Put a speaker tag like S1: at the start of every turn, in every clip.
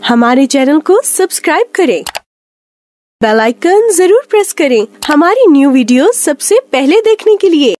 S1: हमारे चैनल को सब्सक्राइब करें, बेल आइकन जरूर प्रेस करें हमारी न्यू वीडियो सबसे पहले देखने के लिए।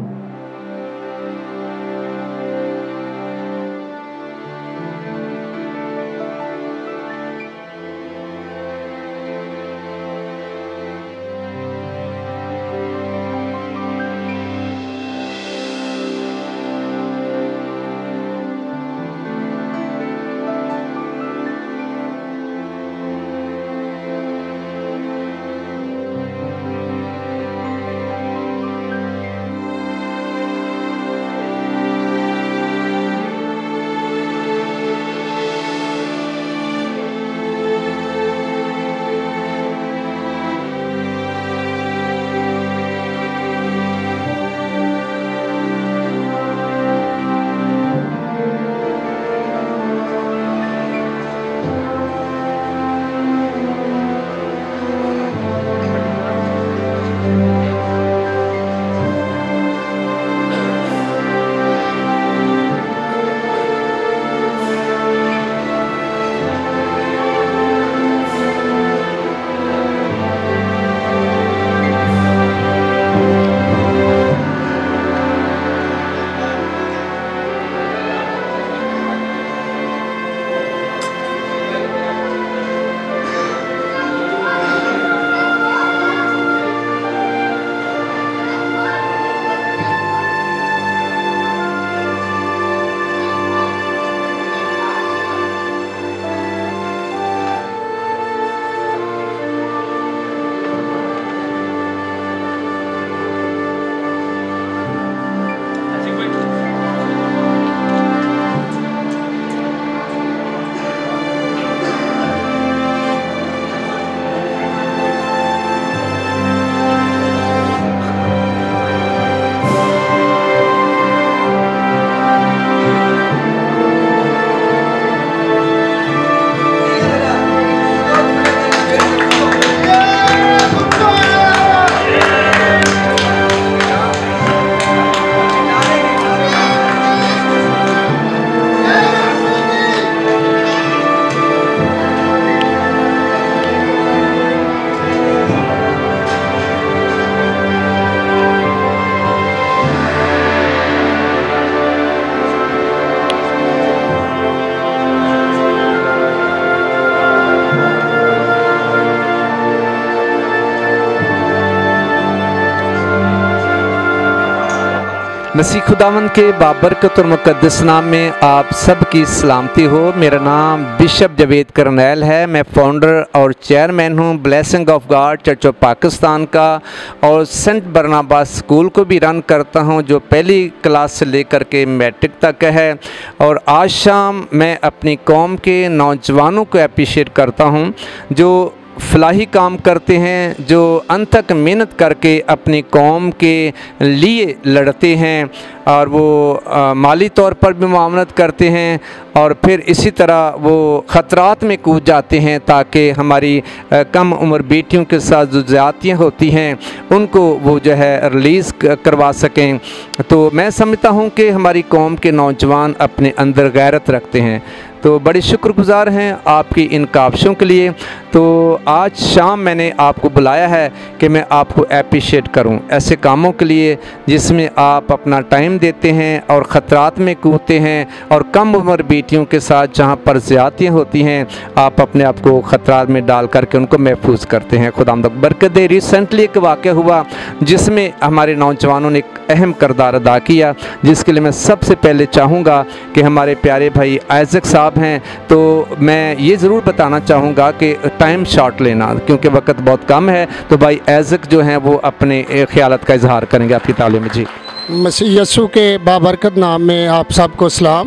S2: मसीह खुदावंद के बाबरकत और मुक़द्दस नाम में आप सबकी सलामती हो। मेरा नाम बिशप जावेद करनैल है। मैं फाउंडर और चेयरमैन हूँ blessing of God church of Pakistan का, और सेंट बरनाबास स्कूल को भी रन करता हूँ जो पहली क्लास से लेकर के मैट्रिक तक है। और आज शाम मैं अपनी कौम के नौजवानों को अप्रिशिएट करता हूँ जो फलाही काम करते हैं, जो अंत तक मेहनत करके अपनी कौम के लिए लड़ते हैं, और वो माली तौर पर भी मामलत करते हैं, और फिर इसी तरह वो ख़तरात में कूद जाते हैं ताकि हमारी कम उम्र बेटियों के साथ जो ज़्यादतियाँ होती हैं उनको वो जो है रिलीज़ करवा सकें। तो मैं समझता हूँ कि हमारी कौम के नौजवान अपने अंदर गैरत रखते हैं, तो बड़े शुक्रगुज़ार हैं आपकी इन काविशों के लिए। तो आज शाम मैंने आपको बुलाया है कि मैं आपको अप्रिशिएट करूं ऐसे कामों के लिए जिसमें आप अपना टाइम देते हैं और ख़तरात में कूदते हैं, और कम उम्र बेटियों के साथ जहां पर ज़्यादतियाँ होती हैं आप अपने आप को ख़तरात में डाल करके उनको महफूज करते हैं। खुदावंद बरकत दे। रिसेंटली एक वाक़या हुआ जिसमें हमारे नौजवानों ने एक अहम किरदार अदा किया, जिसके लिए मैं सबसे पहले चाहूँगा कि हमारे प्यारे भाई आइज़क साहब हैं, तो मैं ये ज़रूर बताना चाहूँगा कि टाइम शॉर्ट लेना क्योंकि वक्त बहुत कम है। तो भाई आइज़क जो हैं वो अपने ख्यालत का इजहार करेंगे आपकी तालीम में। जी,
S3: मसीह यस्सु के बाबरकत नाम में आप सबको सलाम।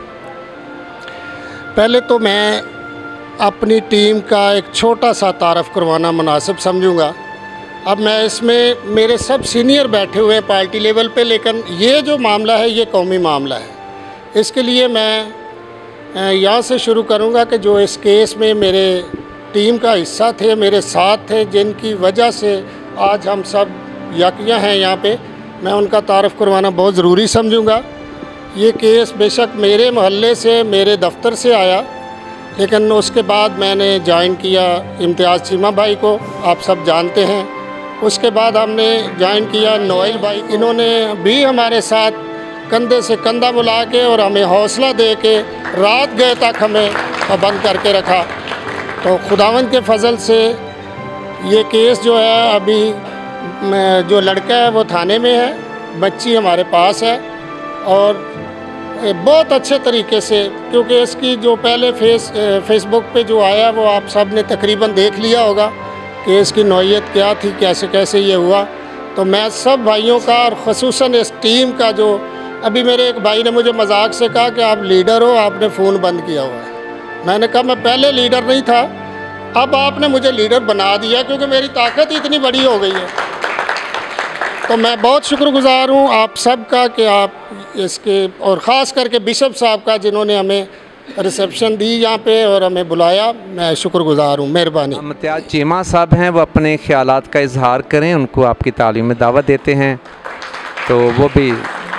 S3: पहले तो मैं अपनी टीम का एक छोटा सा तारफ़ करवाना मुनासिब समझूंगा। अब मैं इसमें मेरे सब सीनियर बैठे हुए हैं पार्टी लेवल पे, लेकिन ये जो मामला है ये कौमी मामला है। इसके लिए मैं यहाँ से शुरू करूँगा कि जो इस केस में मेरे टीम का हिस्सा थे, मेरे साथ थे, जिनकी वजह से आज हम सब यकया हैं यहाँ पे, मैं उनका तारफ़ करवाना बहुत ज़रूरी समझूँगा। ये केस बेशक मेरे मोहल्ले से, मेरे दफ्तर से आया, लेकिन उसके बाद मैंने ज्वाइन किया इम्तियाज़ चीमा भाई को, आप सब जानते हैं। उसके बाद हमने ज्वाइन किया नोएल भाई, इन्होंने भी हमारे साथ कंधे से कंधा मिला के और हमें हौसला दे के रात गए तक हमें पाबंद करके रखा। तो खुदावंद के फजल से ये केस जो है अभी जो लड़का है वो थाने में है, बच्ची हमारे पास है और बहुत अच्छे तरीके से, क्योंकि इसकी जो पहले फेसबुक पे जो आया वो आप सब ने तकरीबन देख लिया होगा कि इसकी नौइयत क्या थी, कैसे कैसे ये हुआ। तो मैं सब भाइयों का और ख़ुसूसन इस टीम का, जो अभी मेरे एक भाई ने मुझे मजाक से कहा कि आप लीडर हो, आपने फ़ोन बंद किया हुआ है। मैंने कहा मैं पहले लीडर नहीं था, अब आपने मुझे लीडर बना दिया क्योंकि मेरी ताकत इतनी बड़ी हो गई है। तो मैं बहुत शुक्रगुज़ार हूँ आप सब का कि आप इसके, और ख़ास करके बिशप साहब का जिन्होंने हमें रिसेप्शन दी यहाँ पे और हमें बुलाया, मैं शुक्रगुज़ार हूँ। मेहरबानी।
S2: इम्तियाज़ चीमा साहब हैं, वो अपने ख्यालात का इजहार करें, उनको आपकी तालीम में दावत देते हैं, तो वो भी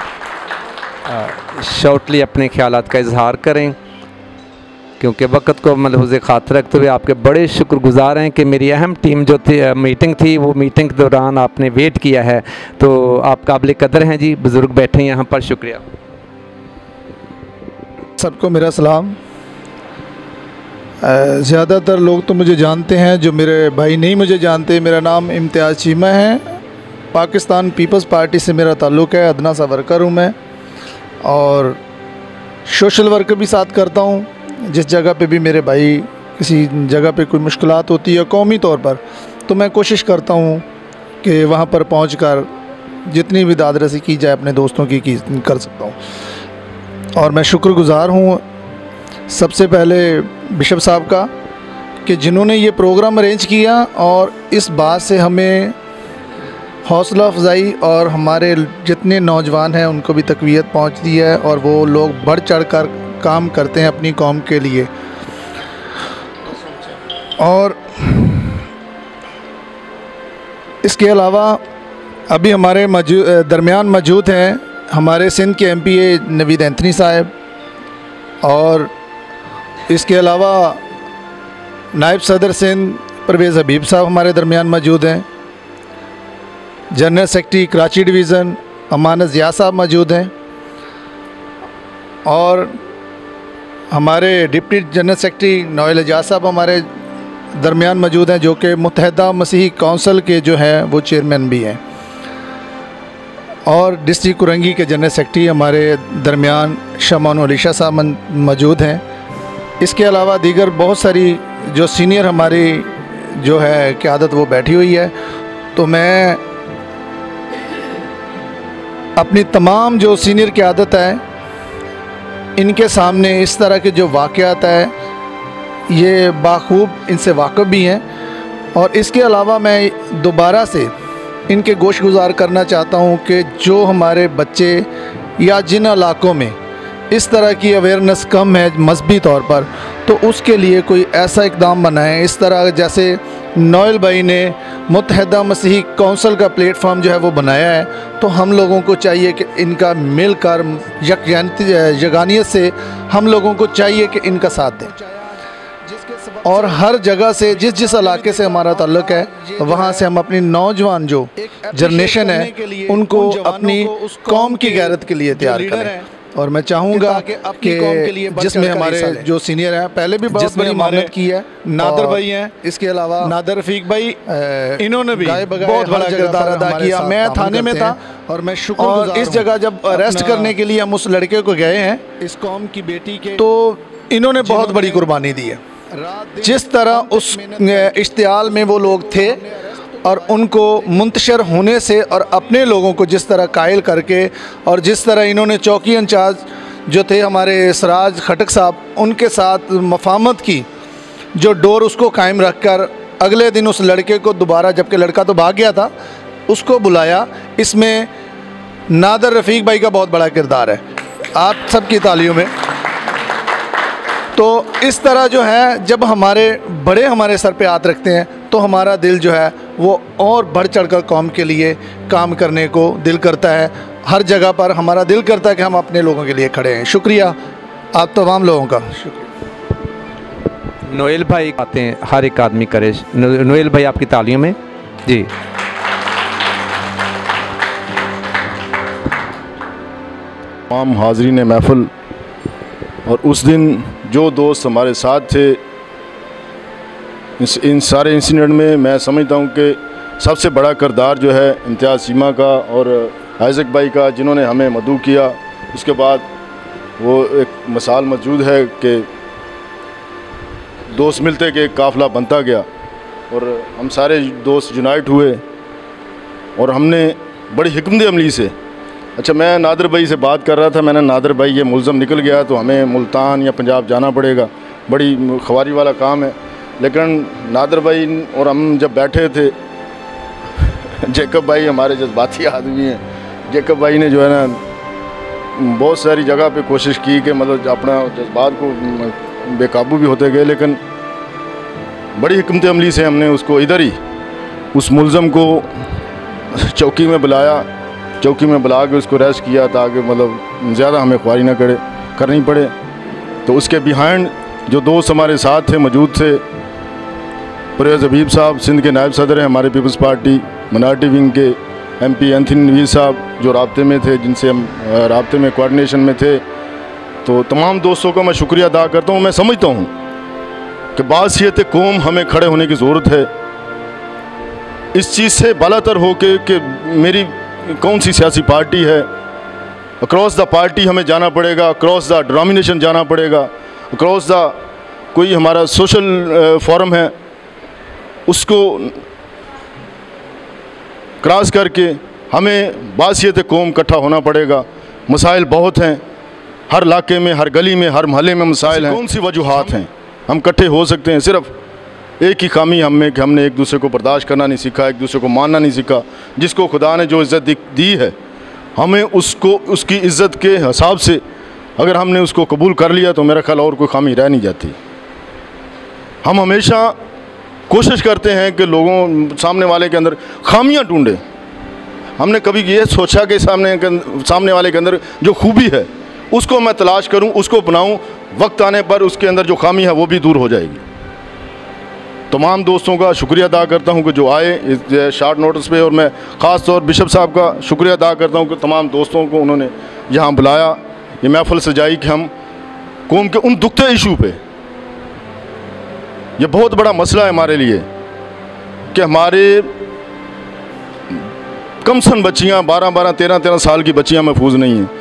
S2: शॉर्टली अपने ख्यालात का इजहार करें, क्योंकि वक्त को मलहूज़ ख़ातिर रखते हुए आपके बड़े शुक्रगुज़ार हैं कि मेरी अहम टीम जो थी मीटिंग थी, वो मीटिंग के दौरान आपने वेट किया है, तो आप काबिल कदर हैं जी। बुज़ुर्ग बैठे हैं यहाँ पर, शुक्रिया।
S4: सबको मेरा सलाम। ज़्यादातर लोग तो मुझे जानते हैं, जो मेरे भाई नहीं मुझे जानते। मेरा नाम इम्तियाज़ चीमा है, पाकिस्तान पीपल्स पार्टी से मेरा ताल्लुक़ है, अदना सा वर्कर हूँ मैं, और सोशल वर्क भी साथ करता हूँ। जिस जगह पे भी मेरे भाई किसी जगह पे कोई मुश्किलात होती है कौमी तौर पर, तो मैं कोशिश करता हूँ कि वहाँ पर पहुँचकर जितनी भी दाद रसी की जाए अपने दोस्तों की कर सकता हूँ। और मैं शुक्रगुज़ार हूँ सबसे पहले बिशप साहब का कि जिन्होंने ये प्रोग्राम अरेंज किया और इस बात से हमें हौसला अफजाई और हमारे जितने नौजवान हैं उनको भी तक़वियत पहुँचती है और वो लोग बढ़ चढ़ कर काम करते हैं अपनी कौम के लिए। और इसके अलावा अभी हमारे दरमियान मौजूद हैं हमारे सिंध के MPA नवीद एंथनी साहब, और इसके अलावा नायब सदर सिंध परवेज़ हबीब साहब हमारे दरमियान मौजूद हैं। General secretary Karachi division Amanat Zia साहब मौजूद हैं, और हमारे deputy general secretary Noel Ejaz साहब हमारे दरमियान मौजूद हैं, जो कि मुत्तहदा मसीही काउंसिल के जो हैं वो चेयरमैन भी हैं, और डिस्ट्रिक्ट कुरंगी के जनरल सेक्रेटरी हमारे दरमियान शमान अलीशा साहब मौजूद हैं। इसके अलावा दीगर बहुत सारी जो सीनियर हमारी जो है क़यादत वो बैठी हुई है। तो मैं अपनी तमाम जो सीनियर क़यादत है इनके सामने इस तरह के जो वाक़यात है ये बाखूब इनसे वाक़फ़ भी हैं, और इसके अलावा मैं दोबारा से इनके गोशगुजार करना चाहता हूँ कि जो हमारे बच्चे या जिन इलाक़ों में इस तरह की अवेयरनेस कम है मजहबी तौर पर, तो उसके लिए कोई ऐसा इक़दाम बनाएं, इस तरह जैसे नोएल भाई ने मुत्तहदा मसीही काउंसिल का प्लेटफॉर्म जो है वो बनाया है, तो हम लोगों को चाहिए कि इनका मिलकर यगानियत से हम लोगों को चाहिए कि इनका साथ दें, और हर जगह से जिस इलाके से हमारा ताल्लुक़ है वहाँ से हम अपनी नौजवान जो जनरेशन है उनको अपनी कौम की गैरत के लिए तैयार करें। और मैं चाहूँगा कि जिसमें हमारे जो सीनियर हैं पहले भी बहुत बड़ी मेहनत की है, नादर भाई हैं, इसके अलावा नादर रफ़ीक भाई, इन्होंने भी बहुत बड़ा किरदार अदा किया। मैं थाने में था और मैं शुक्रगुज़ार हूं। इस जगह जब अरेस्ट करने के लिए हम उस लड़के को गए हैं इस कौम की बेटी के, तो इन्होंने बहुत बड़ी कुर्बानी दी है। जिस तरह उस इश्तियाल में वो लोग थे और उनको मुंतशर होने से और अपने लोगों को जिस तरह कायल करके, और जिस तरह इन्होंने चौकी इंचार्ज जो थे हमारे सराज खटक साहब उनके साथ मफाहमत की, जो डोर उसको कायम रख कर अगले दिन उस लड़के को दोबारा, जबकि लड़का तो भाग गया था, उसको बुलाया। इसमें नादर रफ़ीक भाई का बहुत बड़ा किरदार है, आप सबकी तालियों में। तो इस तरह जो है जब हमारे बड़े हमारे सर पे हाथ रखते हैं तो हमारा दिल जो है वो और बढ़ चढ़कर कौम के लिए काम करने को दिल करता है। हर जगह पर हमारा दिल करता है कि हम अपने लोगों के लिए खड़े हैं। शुक्रिया आप तमाम लोगों का। शुक्रिया।
S2: नोएल भाई आते हैं, हर एक आदमी करे। नोएल भाई आपकी तालियों में जी।
S5: तमाम हाज़रीन महफ़िल और उस दिन जो दोस्त हमारे साथ थे, इन सारे इंसिडेंट में मैं समझता हूँ कि सबसे बड़ा किरदार जो है इम्तियाज़ सीमा का और आइज़क भाई का, जिन्होंने हमें मदऊ किया। उसके बाद वो एक मिसाल मौजूद है कि दोस्त मिलते कि एक काफ़िला बनता गया और हम सारे दोस्त यूनाइट हुए और हमने बड़ी हिकमत अमली से, अच्छा मैं नादिर भाई से बात कर रहा था, मैंने नादिर भाई ये मुल्ज़म निकल गया तो हमें मुल्तान या पंजाब जाना पड़ेगा, बड़ी ख्वारी वाला काम है। लेकिन नादिर भाई और हम जब बैठे थे, जेकब भाई हमारे जज्बाती आदमी हैं, जेकब भाई ने जो है ना बहुत सारी जगह पे कोशिश की कि मतलब अपना जज्बात को बेकाबू भी होते गए, लेकिन बड़ी हिकमत अमली से हमने उसको इधर ही उस मुल्ज़म को चौकी में बुलाया, चौकी में बुला के उसको रेस्ट किया ताकि मतलब ज़्यादा हमें ख्वारी ना करनी पड़े। तो उसके बिहाइंड जो दोस्त हमारे साथ थे, मौजूद थे, परवेज़ हबीब साहब सिंध के नायब सदर हैं हमारे पीपल्स पार्टी माइनॉरिटी विंग के, MP एंथनी नवीज़ साहब जो राब्ते में थे, जिनसे हम राब्ते में कोऑर्डिनेशन में थे। तो तमाम दोस्तों का मैं शुक्रिया अदा करता हूँ। मैं समझता हूँ कि बासियत कौम हमें खड़े होने की ज़रूरत है, इस चीज़ से बालातर हो कि मेरी कौन सी सियासी पार्टी है, अक्रॉस द पार्टी हमें जाना पड़ेगा, अक्रॉस द डिनोमिनेशन जाना पड़ेगा, अक्रॉस द कोई हमारा सोशल फोरम है उसको क्रॉस करके हमें बासियत कौम इकट्ठा होना पड़ेगा। मसाइल बहुत हैं, हर इलाके में, हर गली में, हर महल्ले में मसाइल हैं। कौन सी वजूहात हैं हम इकट्ठे हो सकते हैं? सिर्फ एक ही खामी हम में कि हमने एक दूसरे को बर्दाश्त करना नहीं सीखा, एक दूसरे को मानना नहीं सीखा। जिसको खुदा ने जो इज़्ज़त दी है, हमें उसको उसकी इज़्ज़त के हिसाब से अगर हमने उसको कबूल कर लिया तो मेरा ख्याल और कोई खामी रह नहीं जाती। हम हमेशा कोशिश करते हैं कि लोगों सामने वाले के अंदर खामियां ढूंढें। हमने कभी ये सोचा कि सामने वाले के अंदर जो खूबी है उसको मैं तलाश करूं, उसको अपनाऊं, वक्त आने पर उसके अंदर जो खामी है वो भी दूर हो जाएगी। तमाम दोस्तों का शुक्रिया अदा करता हूं कि जो आए इस शॉर्ट नोटिस पे, और मैं ख़ास तौर बिशप साहब का शुक्रिया अदा करता हूं कि तमाम दोस्तों को उन्होंने यहाँ बुलाया, ये महफिल सजाई कि हम कौम के उन दुखते इशू पे, ये बहुत बड़ा मसला है हमारे लिए कि हमारे कमसन बच्चियाँ 12-12, 13-13 साल की बच्चियाँ महफूज नहीं हैं।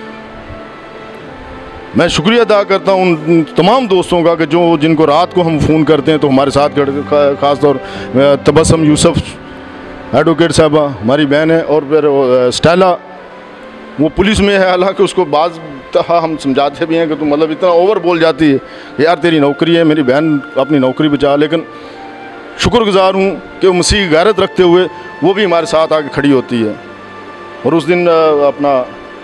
S5: मैं शुक्रिया अदा करता हूँ उन तमाम दोस्तों का कि जो जिनको रात को हम फ़ोन करते हैं तो हमारे साथ खड़े, ख़ास तौर तबस्सुम यूसुफ एडवोकेट साहबा हमारी बहन है, और फिर स्टेला वो पुलिस में है, हालांकि उसको बाज़ हम समझाते भी हैं कि तुम मतलब इतना ओवर बोल जाती है कि यार तेरी नौकरी है, मेरी बहन अपनी नौकरी बचा। लेकिन शुक्रगुज़ार हूँ कि वो मसीह गैरत रखते हुए वो भी हमारे साथ आके खड़ी होती है। और उस दिन अपना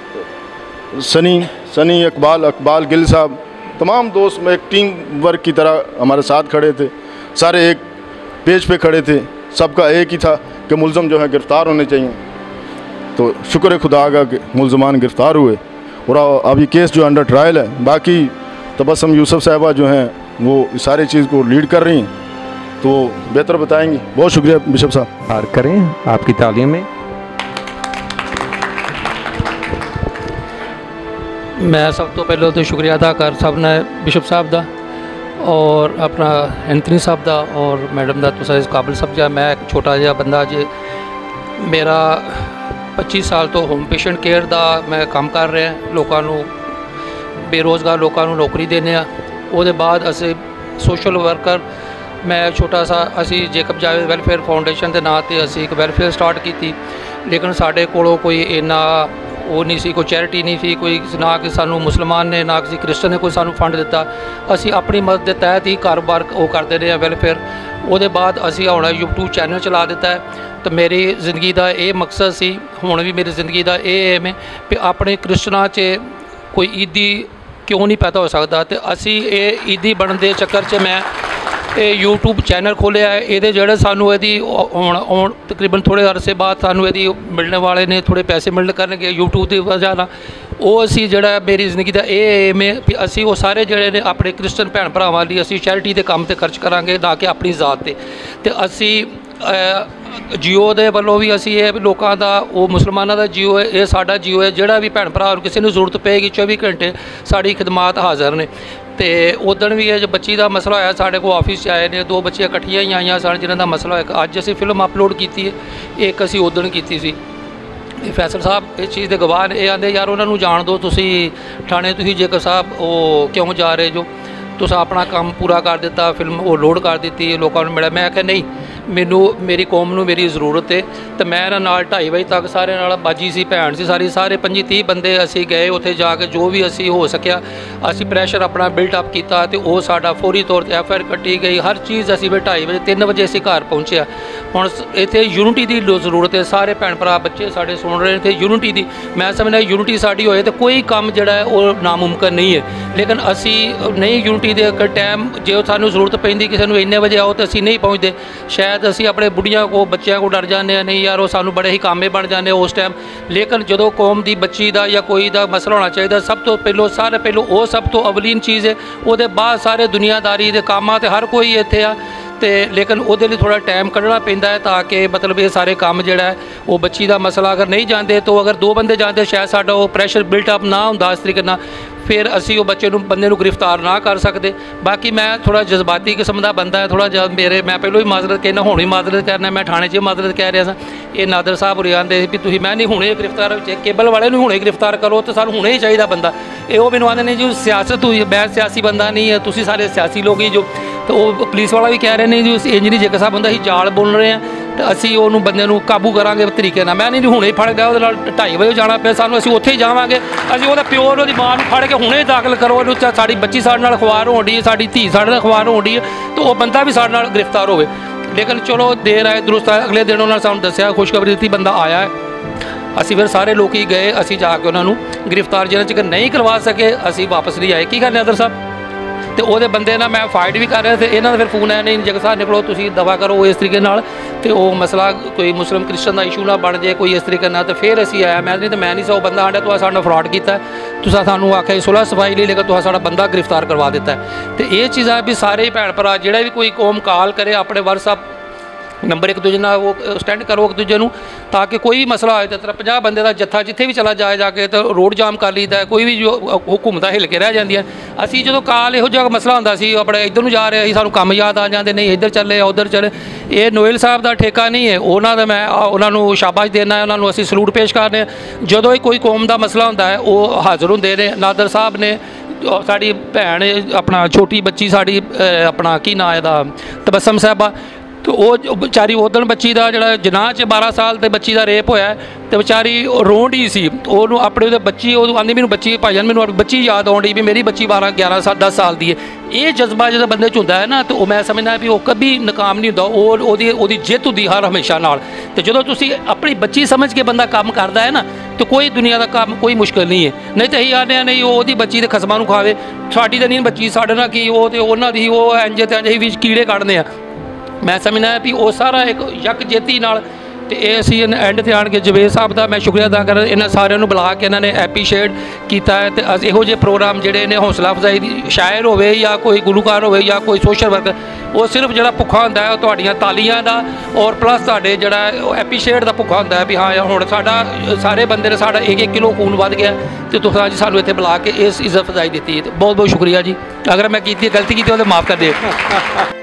S5: सनी अकबाल गिल साहब, तमाम दोस्त में एक टीम वर्क की तरह हमारे साथ खड़े थे, सारे एक पेज पे खड़े थे, सबका एक ही था कि मुल्ज़म जो है गिरफ़्तार होने चाहिए। तो शुक्र है खुदा का कि मुल्ज़मान गिरफ़्तार हुए और अब ये केस जो अंडर ट्रायल है। बाकी तबस्सुम यूसुफ साहबा जो हैं वो इस सारी चीज़ को लीड कर रही हैं, तो बेहतर बताएंगी। बहुत शुक्रिया बिशप साहब।
S2: हार करें आपकी तालीम में।
S6: मैं सब तो पहले तो शुक्रिया अदा कर सकना बिशप साहब का और अपना एंथनी साहब का और मैडम का, तुसा इस काबिल समझा। मैं एक छोटा जिहा बंदा जे, मेरा 25 साल तो होम पेशेंट केयर का मैं काम कर रहा, लोगों को बेरोज़गार लोगों को नौकरी देने। उसके बाद असी सोशल वर्कर, मैं छोटा सा असी जेकब जावेद वैलफेयर फाउंडेशन के नाम से असी एक वैलफेयर स्टार्ट की, लेकिन साढ़े कोलों कोई इन्ना वो नहीं सी, कोई चैरिटी नहीं थी, कोई ना कि सानू मुसलमान ने ना किसी क्रिश्चन ने कोई सानू फंड दिता। असी अपनी मदद के तहत ही कारोबार वो करते रहे वैलफेयर। उसके बाद असी हुण यूट्यूब चैनल चला दिता है। तो मेरी जिंदगी का ये मकसद सी, हुण भी मेरी जिंदगी का ये एम है कि अपने क्रिश्चना च कोई ईदी क्यों नहीं पैदा हो सकता। तो असी ये ईदी बनने के चक्कर च मैं यूट्यूब चैनल खोलिया है। ये जोड़े सानू यदि तकरीबन थोड़े अरसे बाद सानू यदि मिलने वाले ने थोड़े पैसे मिलने करनगे यूट्यूब की वजह ना। ਉਹ ਅਸੀਂ ਜਿਹੜਾ ਮੇਰੀ ਜ਼ਿੰਦਗੀ ਦਾ ਇਹ ਏਮ ਹੈ ਵੀ ਅਸੀਂ ਉਹ ਸਾਰੇ ਜਿਹੜੇ ਨੇ ਆਪਣੇ ਕ੍ਰਿਸਚਨ ਭੈਣ ਭਰਾਵਾਂ ਲਈ ਅਸੀਂ ਚੈਰਿਟੀ ਦੇ ਕੰਮ ਤੇ ਖਰਚ ਕਰਾਂਗੇ, ਨਾ ਕਿ ਆਪਣੀ ਜ਼ਾਤ ਤੇ ਅਸੀਂ ਜੀਓ ਦੇ ਵੱਲੋਂ ਵੀ ਅਸੀਂ ਇਹ ਵੀ ਲੋਕਾਂ ਦਾ ਉਹ ਮੁਸਲਮਾਨਾਂ ਦਾ ਜੀਓ ਹੈ, ਇਹ ਸਾਡਾ ਜੀਓ ਹੈ। ਜਿਹੜਾ ਵੀ ਭੈਣ ਭਰਾ ਨੂੰ ਕਿਸੇ ਨੂੰ ਜ਼ਰੂਰਤ ਪਏਗੀ 24 ਘੰਟੇ ਸਾਡੀ ਖਿਦਮਾਤ ਹਾਜ਼ਰ ਨੇ। ਤੇ ਉਦਣ ਵੀ ਇਹ ਜੋ ਬੱਚੀ ਦਾ ਮਸਲਾ ਹੋਇਆ ਸਾਡੇ ਕੋਲ ਆਫਿਸ 'ਚ ਆਏ ਨੇ, 2 ਬੱਚੀਆਂ ਇਕੱਠੀਆਂ ਹੀ ਆਈਆਂ ਸਨ ਜਿਨ੍ਹਾਂ ਦਾ ਮਸਲਾ ਹੋਇਆ। ਅੱਜ ਅਸੀਂ ਫਿਲਮ ਅਪਲੋਡ ਕੀਤੀ ਹੈ, ਇੱਕ ਅਸੀਂ ਉਦਣ ਕੀਤੀ ਸੀ। ਇਹ ਫੈਸਲ ਸਾਹਿਬ ਇਸ ਚੀਜ਼ ਦੇ ਗਵਾਹ ਨੇ, ਇਹ ਆਂਦੇ ਯਾਰ ਉਹਨਾਂ ਨੂੰ ਜਾਣ ਦਿਓ, ਤੁਸੀਂ ਥਾਣੇ ਤੁਸੀਂ ਜੇਕਰ ਸਾਹਿਬ ਉਹ ਕਿਉਂ ਜਾ ਰਹੇ ਜੋ, ਤੁਸੀਂ ਆਪਣਾ ਕੰਮ ਪੂਰਾ ਕਰ ਦਿੱਤਾ, ਫਿਲਮ ਉਹ ਲੋਡ ਕਰ ਦਿੱਤੀ, ਲੋਕਾਂ ਨੂੰ ਮਿਲਿਆ। ਮੈਂ ਆਖਿਆ ਨਹੀਂ, ਮੈਨੂੰ ਮੇਰੀ ਕੌਮ ਨੂੰ ਮੇਰੀ ਜ਼ਰੂਰਤ ਹੈ। ਤੇ ਮੈਂ ਇਹਨਾਂ ਨਾਲ 2:30 ਵਜੇ ਤੱਕ ਸਾਰੇ ਨਾਲ ਬਾਜੀ ਸੀ, ਭੈਣ ਸੀ ਸਾਰੀ, ਸਾਰੇ 25-30 ਬੰਦੇ ਅਸੀਂ ਗਏ ਉੱਥੇ ਜਾ ਕੇ ਜੋ ਵੀ ਅਸੀਂ ਹੋ ਸਕਿਆ ਅਸੀਂ ਪ੍ਰੈਸ਼ਰ ਆਪਣਾ ਬਿਲਟ ਅਪ ਕੀਤਾ ਤੇ ਉਹ ਸਾਡਾ ਫੌਰੀ ਤੌਰ ਤੇ FIR ਕੱਟੀ ਗਈ, ਹਰ ਚੀਜ਼ ਅਸੀਂ ਫਿਰ 2:30 ਵਜੇ 3 ਵਜੇ ਅਸੀਂ ਘਰ ਪਹੁੰਚਿਆ। ਹੁਣ ਇੱਥੇ ਯੂਨਿਟੀ ਦੀ ਜ਼ਰੂਰਤ ਹੈ, ਸਾਰੇ ਭੈਣ ਭਰਾ ਬੱਚੇ ਸਾਡੇ ਸੁਣ ਰਹੇ ਨੇ ਤੇ ਯੂਨਿਟੀ ਦੀ ਮੈਂ ਸਮਝਦਾ ਯੂਨਿਟੀ ਸਾਡੀ ਹੋਏ ਤਾਂ ਕੋਈ ਕੰਮ ਜਿਹੜਾ ਹੈ ਉਹ ਨਾਮੁਮਕਿਨ ਨਹੀਂ ਹੈ। ਲੇਕਿਨ ਅਸੀਂ ਨਹੀਂ ਯੂਨਿਟੀ ਦੇ ਟਾਈਮ ਜੇ ਸਾਨੂੰ ਜ਼ਰੂਰਤ ਪੈਂਦੀ ਕਿਸੇ ਨੂੰ ਇੰਨੇ ਵਜੇ ਆਓ ਤਾਂ ਅਸੀਂ ਨਹੀਂ ਪਹੁੰਚਦੇ। ਸ਼ਾਇਦ ਅਸੀਂ ਆਪਣੇ ਬੁੱਢੀਆਂ ਕੋ ਬੱਚਿਆਂ ਕੋ ਡਰ ਜਾਂਦੇ ਹਾਂ, ਨਹੀਂ ਯਾਰ ਉਹ ਸਾਨੂੰ ਬੜੇ ਹੀ ਕਾਮੇ ਬਣ ਜਾਂਦੇ ਉਸ ਟਾਈਮ। ਲੇਕਿਨ ਜਦੋਂ ਕੌਮ ਦੀ ਬੱਚੀ ਦਾ ਜਾਂ ਕੋਈ ਦਾ ਮਸਲਾ ਹੋਣਾ ਚਾਹੀਦਾ, ਸਭ ਤੋਂ ਪਹਿਲੋਂ ਸਾਰੇ ਪਹਿਲੋਂ ਉਹ ਸਭ ਤੋਂ ਅਵਲੀਨ ਚੀਜ਼ ਹੈ। ਉਹਦੇ ਬਾਅਦ ਸਾਰੇ ਦੁਨੀਆਦਾਰੀ ਦੇ ਕੰਮਾਂ ਤੇ ਹਰ ਕੋਈ ਇੱਥੇ ਆ ਤੇ ਲੇਕਿਨ ਉਹਦੇ ਲਈ ਥੋੜਾ ਟਾਈਮ ਕੱਢਣਾ ਪੈਂਦਾ ਹੈ ਤਾਂ ਕਿ ਮਤਲਬ ਇਹ ਸਾਰੇ ਕੰਮ ਜਿਹੜਾ ਹੈ ਉਹ ਬੱਚੀ ਦਾ ਮਸਲਾ ਅਗਰ ਨਹੀਂ ਜਾਂਦੇ ਤਾਂ ਅਗਰ 2 ਬੰਦੇ ਜਾਂਦੇ ਸ਼ਾਇਦ ਸਾਡਾ ਉਹ ਪ੍ਰੈਸ਼ਰ ਬਿਲਟ ਅਪ ਨਾ ਹੁੰਦਾ ਇਸ ਤਰੀਕੇ ਨਾਲ, ਫਿਰ ਅਸੀਂ ਉਹ ਬੰਦੇ ਨੂੰ ਗ੍ਰਿਫਤਾਰ ਨਾ ਕਰ ਸਕਦੇ। ਬਾਕੀ ਮੈਂ ਥੋੜਾ ਜਜ਼ਬਾਤੀ ਕਿਸਮ ਦਾ ਬੰਦਾ ਹੈ, ਥੋੜਾ ਜਿਹਾ ਮੈਂ ਪਹਿਲਾਂ ਵੀ ਮਾਜ਼ਰਤ ਕਹਿਣਾ, ਹੁਣ ਵੀ ਮਾਜ਼ਰਤ ਕਰਨਾ। ਮੈਂ ਥਾਣੇ 'ਚ ਮਾਜ਼ਰਤ ਕਹਿ ਰਿਹਾ ਸਾਂ, ਇਹ ਨਾਦਰ ਸਾਹਿਬ ਉਰੇ ਆਉਂਦੇ ਵੀ ਤੁਸੀਂ ਮੈਂ ਨਹੀਂ ਹੁਣੇ ਗ੍ਰਿਫਤਾਰ ਕੇਬਲ ਵਾਲੇ ਨੂੰ ਹੁਣੇ ਗ੍ਰਿਫਤਾਰ ਕਰੋ ਤੇ ਸਾਨੂੰ ਹੁਣੇ ਹੀ ਚਾਹੀਦਾ ਬੰਦਾ। ਇਹ ਉਹ ਮੈਨੂੰ ਆਉਂਦੇ ਨੇ ਜੀ ਸਿਆਸਤ ਹੋਈ, ਮੈਂ ਸਿਆਸੀ ਬੰਦਾ ਨਹੀਂ ਹੈ, ਤੁਸੀਂ ਸਾਰੇ ਸਿਆਸੀ ਲੋਕ ਹੀ ਜੋ। ਤੇ ਉਹ ਪੁਲਿਸ ਵਾਲਾ ਵੀ ਕਹਿ ਰਹੇ ਨੇ ਜੀ ਇੰਜ ਨਹੀਂ ਜੇਕਰ ਸਾਹਿਬ ਹੁੰਦਾ ਅਸੀਂ ਜਾਲ ਬੋਲ ਰਹੇ ਹਾਂ ਤੇ ਅਸੀਂ ਉਹਨੂੰ ਬੰਦੇ ਨੂੰ ਕਾਬੂ ਕਰਾਂਗੇ ਤਰੀਕੇ ਨਾਲ। ਮੈਂ ਨਹੀਂ ਹੁਣੇ ਫੜ ਗਿਆ, ਉਹਦੇ ਨਾਲ 2:30 ਵਜੇ ਜਾਣਾ ਪਿਆ ਸਾਨੂੰ, ਅਸੀਂ ਉੱਥੇ ਹੀ ਜਾਵਾਂਗੇ। ਅਸੀਂ ਉਹਦਾ ਪਿਓ ਉਹਦੀ ਮਾਂ ਨੂੰ ਫੜ ਕੇ ਹੁਣੇ ਦਾਖਲ ਕਰੋ, ਉਹਨੂੰ ਸਾਡੀ ਬੱਚੀ ਸਾਡੇ ਨਾਲ ਅਖਬਾਰ ਹੋਣ ਡਈ, ਸਾਡੀ ਧੀ ਸਾਡੇ ਨਾਲ ਅਖਬਾਰ ਹੋਣ ਡਈ ਤੇ ਉਹ ਬੰਦਾ ਵੀ ਸਾਡੇ ਨਾਲ ਗ੍ਰਿਫਤਾਰ ਹੋਵੇ। ਲੇਕਿਨ ਚਲੋ ਦੇਰ ਆਏ ਦਰੁਸਤ ਆਏ। ਅਗਲੇ ਦਿਨ ਉਹਨਾਂ ਨੇ ਸਾਨੂੰ ਦੱਸਿਆ ਖੁਸ਼ਖਬਰੀ ਦਿੱਤੀ ਬੰਦਾ ਆਇਆ ਹੈ। ਅਸੀਂ ਫਿਰ ਸਾਰੇ ਲੋਕ ਹੀ ਗਏ, ਅਸੀਂ ਜਾ ਕੇ ਉਹਨਾਂ ਨੂੰ ਗ੍ਰਿਫਤਾਰ ਜਿਹਨਾਂ ਚਿਰ ਨਹੀਂ ਕਰਵਾ ਸਕੇ ਅਸੀਂ ਵਾਪਸ ਨਹੀਂ ਆਏ। ਕੀ ਕਰਨੇ ਅਦਰ ਸਾਹਿਬ ਤੇ ਉਹਦੇ ਬੰਦੇ ਨਾਲ ਮੈਂ ਫਾਈਟ ਵੀ ਕਰ ਰਿਹਾ ਤੇ ਇਹਨਾਂ ਦਾ ਫਿਰ ਫੋਨ ਆਇਆ ਨਹੀਂ ਜਗ ਸਾਹਿਬ ਨਿਕਲੋ ਤੁਸੀਂ ਦਵਾ ਕਰੋ ਇਸ ਤਰੀਕੇ ਨਾਲ ਤੇ ਉਹ ਮਸਲਾ ਕੋਈ ਮੁਸਲਿਮ ਕ੍ਰਿਸਚਨ ਦਾ ਇਸ਼ੂ ਨਾ ਬਣ ਜਾਏ ਕੋਈ ਇਸ ਤਰੀਕੇ ਨਾਲ। ਤੇ ਫਿਰ ਅਸੀਂ ਆਇਆ, ਮੈਂ ਨਹੀਂ ਸੋ ਬੰਦਾ ਆਂਡਾ ਤੁਸੀਂ ਸਾਡਾ ਫਰਾਡ ਕੀਤਾ, ਤੁਸੀਂ ਸਾਨੂੰ ਆਖਿਆ ਸੁਲਹ ਸਫਾਈ ਲਈ ਲੇਕਿਨ ਤੁਸੀਂ ਸਾਡਾ ਬੰਦਾ ਗ੍ਰਿਫਤਾਰ ਕਰਵਾ ਦਿੱਤਾ। ਤੇ ਇਹ ਚੀਜ਼ਾਂ ਵੀ ਸਾਰੇ ਭੈਣ ਭਰਾ ਜਿਹੜਾ ਵੀ ਕੋਈ ਕੌਮ ਕਾਲ ਕਰੇ ਆਪਣੇ WhatsApp ਨੰਬਰ ਇੱਕ ਦੂਜੇ ਨਾਲ ਉਹ ਸਟੈਂਡ ਕਰੋ ਇੱਕ ਦੂਜੇ ਨੂੰ ਤਾਂ ਕਿ ਕੋਈ ਵੀ ਮਸਲਾ ਹੋਏ ਤਾਂ 50 ਬੰਦੇ ਦਾ ਜੱਥਾ ਜਿੱਥੇ ਵੀ ਚਲਾ ਜਾਏ ਜਾ ਕੇ ਤਾਂ ਰੋਡ ਜਾਮ ਕਰ ਲਈਦਾ, ਕੋਈ ਵੀ ਜੋ ਹੁਕੂਮਤਾਂ ਹਿੱਲ ਕੇ ਰਹਿ ਜਾਂਦੀਆਂ। ਅਸੀਂ ਜਦੋਂ ਕਾਲ ਇਹੋ ਜਿਹਾ ਮਸਲਾ ਹੁੰਦਾ ਸੀ ਆਪਣੇ ਇੱਧਰ ਨੂੰ ਜਾ ਰਹੇ ਸੀ ਸਾਨੂੰ ਕੰਮ ਯਾਦ ਆ ਜਾਂਦੇ ਨਹੀਂ ਇੱਧਰ ਚੱਲੇ ਉੱਧਰ ਚੱਲੇ। ਇਹ ਨੋਇਲ ਸਾਹਿਬ ਦਾ ਠੇਕਾ ਨਹੀਂ ਹੈ, ਉਹਨਾਂ ਦਾ ਮੈਂ ਉਹਨਾਂ ਨੂੰ ਸ਼ਾਬਾਸ਼ ਦੇਣਾ, ਉਹਨਾਂ ਨੂੰ ਅਸੀਂ ਸਲੂਟ ਪੇਸ਼ ਕਰਦੇ ਹਾਂ। ਜਦੋਂ ਹੀ ਕੋਈ ਕੌਮ ਦਾ ਮਸਲਾ ਹੁੰਦਾ ਹੈ ਉਹ ਹਾਜ਼ਰ ਹੁੰਦੇ ਨੇ। ਨਾਦਰ ਸਾਹਿਬ ਨੇ ਸਾਡੀ ਭੈਣ ਆਪਣਾ ਛੋਟੀ ਬੱਚੀ ਸਾਡੀ ਆਪਣਾ ਕੀ ਨਾਂ ਇਹਦਾ ਤਬਸਮ ਸਾਹਿਬਾ ਤੇ ਉਹ ਵਿਚਾਰੀ ਉਦਣ ਬੱਚੀ ਦਾ ਜਿਹੜਾ ਜਨਾਹ 'ਚ 12 ਸਾਲ ਤੇ ਬੱਚੀ ਦਾ ਰੇਪ ਹੋਇਆ ਤੇ ਵਿਚਾਰੀ ਰੋਣ ਹੀ ਸੀ। ਉਹਨੂੰ ਆਪਣੇ ਉਹਦੇ ਬੱਚੀ ਉਹ ਆਂਦੀ ਮੈਨੂੰ ਬੱਚੀ ਭਾਈਜਾਨ ਮੈਨੂੰ ਬੱਚੀ ਯਾਦ ਆਉਣ ਡਈ ਵੀ ਮੇਰੀ ਬੱਚੀ 12-11 ਸਾਲ 10 ਸਾਲ ਦੀ ਹੈ। ਇਹ ਜਜ਼ਬਾ ਜਦੋਂ ਬੰਦੇ 'ਚ ਹੁੰਦਾ ਹੈ ਨਾ ਤਾਂ ਉਹ ਮੈਂ ਸਮਝਦਾ ਵੀ ਉਹ ਕਦੀ ਨਾਕਾਮ ਨਹੀਂ ਹੁੰਦਾ, ਉਹਦੀ ਜਿੱਤ ਹੁੰਦੀ ਹਰ ਹਮੇਸ਼ਾ ਨਾਲ। ਤੇ ਜਦੋਂ ਤੁਸੀਂ ਆਪਣੀ ਬੱਚੀ ਸਮਝ ਕੇ ਬੰਦਾ ਕੰਮ ਕਰਦਾ ਹੈ ਨਾ ਤਾਂ ਕੋਈ ਦੁਨੀਆ ਦਾ ਕੰਮ ਕੋਈ ਮੁਸ਼ਕਿਲ ਨਹੀਂ ਹੈ। ਨਹੀਂ ਤਾਂ ਇਹੀ ਆਨੇ ਆ ਨਹੀਂ ਉਹਦੀ ਬੱਚੀ ਦੇ ਖਸਮਾਂ ਨੂੰ ਖਾਵੇ, ਸਾਡੀ ਤਾਂ ਨਹੀਂ ਬੱਚੀ ਸਾਡੇ ਨਾਲ ਕੀ ਉਹ ਤੇ ਉਹਨਾਂ ਦੀ ਉਹ ਇੰਜ ਤੇ ਇੰਜ ਵੀ ਕੀੜੇ ਕੱਢਦੇ ਆ। ਮੈਂ ਸਮਝਦਾ ਵੀ ਉਹ ਸਾਰਾ ਇੱਕ ਯਕਜੇਤੀ ਨਾਲ ਤੇ ਇਹ ਅਸੀਂ ਐਂਡ ਤੇ ਆਣ ਕੇ ਜਵੇਦ ਸਾਹਿਬ ਦਾ ਮੈਂ ਸ਼ੁਕਰੀਆ ਅਦਾ ਕਰ ਇਹਨਾਂ ਸਾਰਿਆਂ ਨੂੰ ਬੁਲਾ ਕੇ ਇਹਨਾਂ ਨੇ ਐਪਰੀਸ਼ੀਏਟ ਕੀਤਾ ਹੈ। ਤੇ ਇਹੋ ਜਿਹੇ ਪ੍ਰੋਗਰਾਮ ਜਿਹੜੇ ਨੇ ਹੌਸਲਾ ਅਫਜ਼ਾਈ ਦੀ ਸ਼ਾਇਰ ਹੋਵੇ ਜਾਂ ਕੋਈ ਗੁਲੂਕਾਰ ਹੋਵੇ ਜਾਂ ਕੋਈ ਸੋਸ਼ਲ ਵਰਕਰ, ਉਹ ਸਿਰਫ ਜਿਹੜਾ ਭੁੱਖਾ ਹੁੰਦਾ ਹੈ ਉਹ ਤੁਹਾਡੀਆਂ ਤਾਲੀਆਂ ਦਾ ਔਰ ਪਲੱਸ ਤੁਹਾਡੇ ਜਿਹੜਾ ਐਪਰੀਸ਼ੀਏਟ ਦਾ ਭੁੱਖਾ ਹੁੰਦਾ ਹੈ ਵੀ ਹਾਂ ਹੁਣ ਸਾਡਾ ਸਾਰੇ ਬੰਦੇ ਨੇ ਸਾਡਾ 1-1 ਕਿਲੋ ਖੂਨ ਵੱਧ ਗਿਆ ਤੇ ਤੁਸੀਂ ਅੱਜ ਸਾਨੂੰ ਇੱਥੇ ਬੁਲਾ ਕੇ ਇਸ ਇੱਜ਼ਤ ਅਫਜ਼ਾਈ ਦਿੱਤੀ ਹੈ। ਬਹੁਤ ਬਹੁਤ ਸ਼ੁਕਰੀਆ ਜੀ। ਅਗਰ ਮੈਂ ਕੀਤੀ ਗਲਤੀ ਕੀਤੀ ਉਹਦੇ ਮਾफ़ ਕਰ ਦਿਓ।